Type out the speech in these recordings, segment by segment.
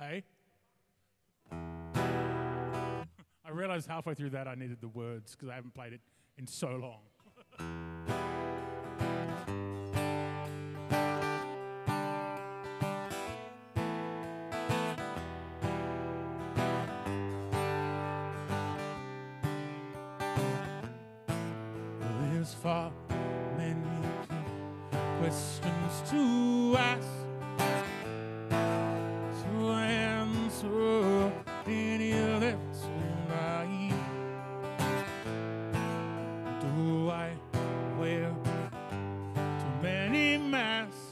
okay. I realized halfway through that I needed the words because I haven't played it in so long. There's far many questions to ask, to answer any of that's right. Do I wear too many masks?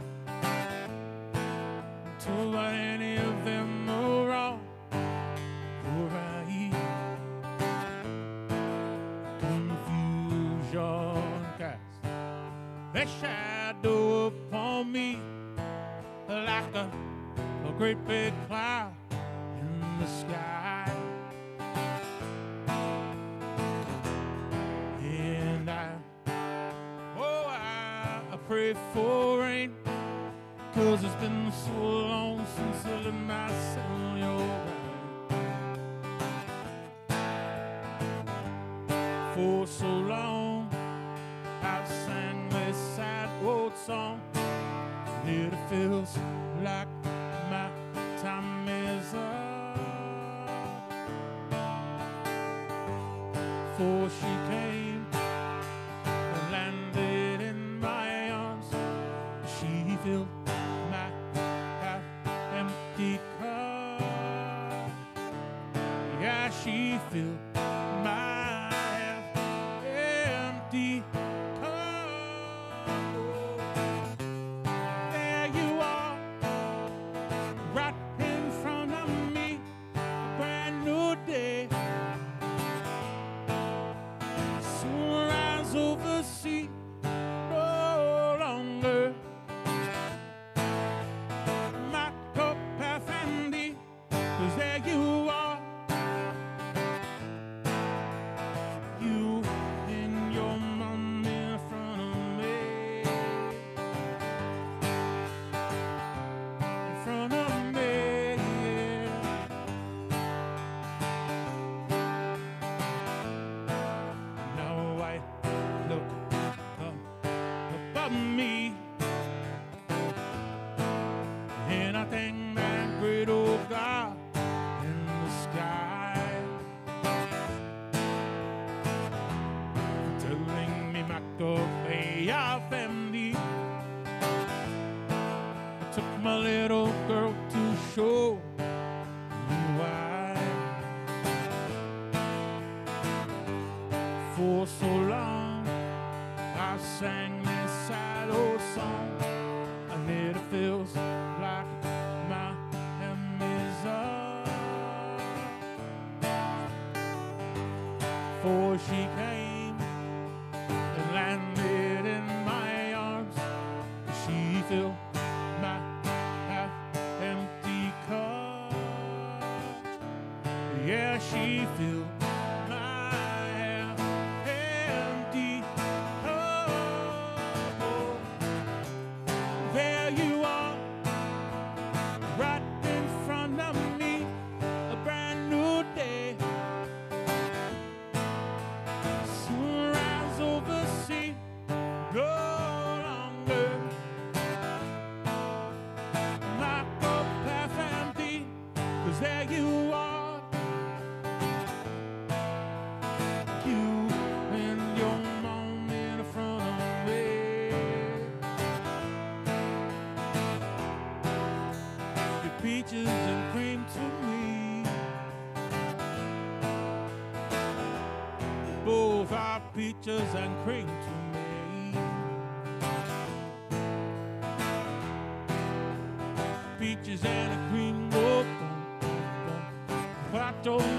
Do any of them are wrong or right? Confusion casts their shadow upon me like a great big cloud in the sky. And I pray for rain, 'cause it's been so long since I let myself your right. For so long I've sang this sad old song, and it feels like my time is up. For she came and landed in my arms. She filled my half-empty cup. Yeah, she filled my half-empty cup. There you are, right in front of me, a brand new day. Sunrise over sea, no longer my cup half empty, 'cause there you are, you and your mom in front of me, in front of me, yeah. Now I look up above me, and I thank that great old God in the sky for telling me my cup half empty. I took my little girl to show me why. For so long I sang this sad old song, and it feels like my hem is up. For she came and landed in my arms. She filled my half-empty cup. Yeah, she filled my half-empty cup. There you are, right in front of me, a brand new day. Sunrise over sea, no longer my cup half empty, 'cause there you are, you and your mom in front of me. Your peaches and cream to me, both are peaches and cream to me. Peaches and a cream, oh, but I don't